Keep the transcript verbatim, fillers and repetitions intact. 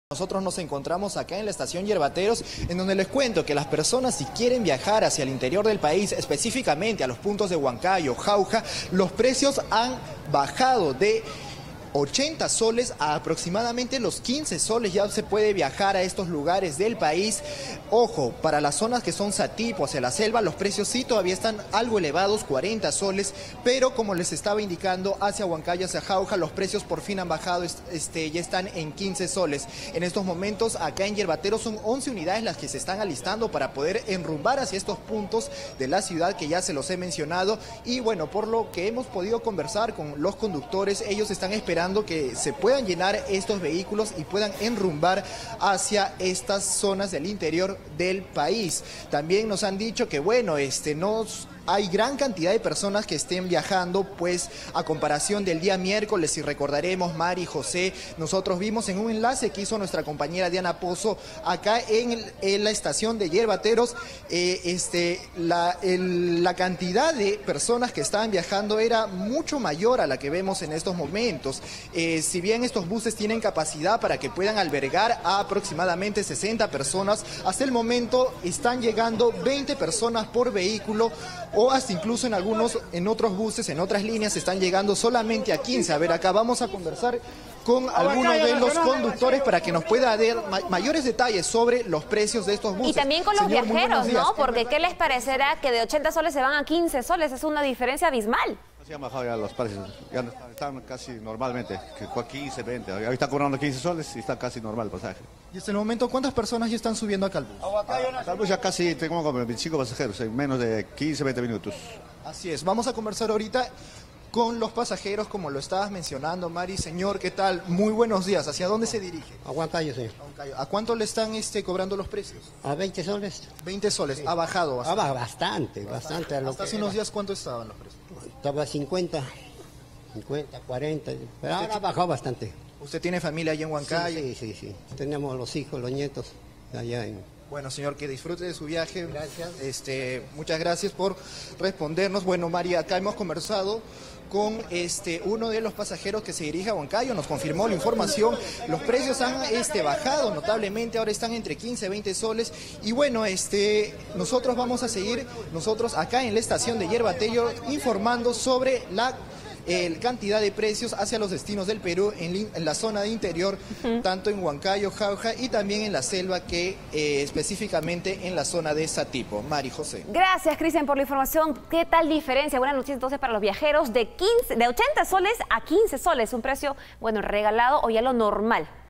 Nosotros nos encontramos acá en la estación Yerbateros, en donde les cuento que las personas, si quieren viajar hacia el interior del país, específicamente a los puntos de Huancayo, Jauja, los precios han bajado de ochenta soles a aproximadamente los quince soles. Ya se puede viajar a estos lugares del país. Ojo, para las zonas que son Satipo, hacia la selva, los precios sí todavía están algo elevados, cuarenta soles, pero como les estaba indicando, hacia Huancayo, hacia Jauja, los precios por fin han bajado, este, ya están en quince soles. En estos momentos, acá en Yerbateros, son once unidades las que se están alistando para poder enrumbar hacia estos puntos de la ciudad que ya se los he mencionado. Y bueno, por lo que hemos podido conversar con los conductores, ellos están esperando que se puedan llenar estos vehículos y puedan enrumbar hacia estas zonas del interior del país. También nos han dicho que bueno, este nos hay gran cantidad de personas que estén viajando, pues a comparación del día miércoles, si recordaremos, Mari, José, nosotros vimos en un enlace que hizo nuestra compañera Diana Pozo acá en, el, en la estación de Yerbateros, eh, este, la, el, la cantidad de personas que estaban viajando era mucho mayor a la que vemos en estos momentos. Eh, si bien estos buses tienen capacidad para que puedan albergar a aproximadamente sesenta personas, hasta el momento están llegando veinte personas por vehículo, o hasta incluso en algunos, en otros buses, en otras líneas, están llegando solamente a quince. A ver, acá vamos a conversar con algunos de los conductores para que nos pueda dar ma mayores detalles sobre los precios de estos buses. Y también con los Señor, viajeros, ¿no? Porque ¿qué les parecerá que de ochenta soles se van a quince soles? Es una diferencia abismal. Se han bajado ya los precios, ya están casi normalmente, que quince, veinte, ahorita está cobrando quince soles y está casi normal el pasaje. Y hasta el momento, ¿cuántas personas ya están subiendo acá al bus? Al bus ya casi tengo como veinticinco pasajeros, en menos de quince, veinte minutos. Así es, vamos a conversar ahorita con los pasajeros, como lo estabas mencionando, Mari. Señor, ¿qué tal? Muy buenos días. ¿Hacia dónde se dirige? A Huancayo, señor. A Huancayo. ¿A cuánto le están este, cobrando los precios? A veinte soles. veinte soles, sí. Ha bajado bastante. Ah, bastante, bastante. A lo Hasta que hace unos era. días, ¿cuánto estaban los precios? Estaba cincuenta, cincuenta, cuarenta, pero ahora ha bajado bastante. ¿Usted tiene familia allá en Huancayo? Sí, sí, sí, sí. Tenemos los hijos, los nietos allá en... Bueno, señor, que disfrute de su viaje. Gracias. Este, muchas gracias por respondernos. Bueno, María, acá hemos conversado con este, uno de los pasajeros que se dirige a Huancayo, nos confirmó la información. Los precios han este, bajado notablemente, ahora están entre quince y veinte soles. Y bueno, este, nosotros vamos a seguir, nosotros acá en la estación de Yerbateros, informando sobre la eh, cantidad de precios hacia los destinos del Perú en, en la zona de interior, uh-huh. tanto en Huancayo, Jauja y también en la selva, que eh, específicamente en la zona de Satipo. Mari, José. Gracias, Cristian, por la información. ¿Qué tal diferencia? Buenas noches entonces para los viajeros de, quince, de ochenta soles a quince soles, un precio, bueno, regalado o ya lo normal.